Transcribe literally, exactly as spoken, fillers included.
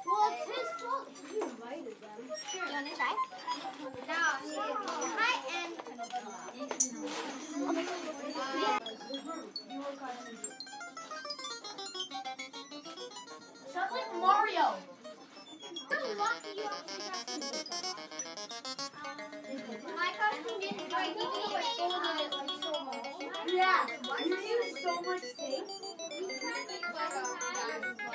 Well, it's his fault. You invited them. Sure. You want to try? No. Hi, and... Sounds like Mario. My costume didn't break, even though I folded it like so much. Yeah. You use so much tape. You can't make like a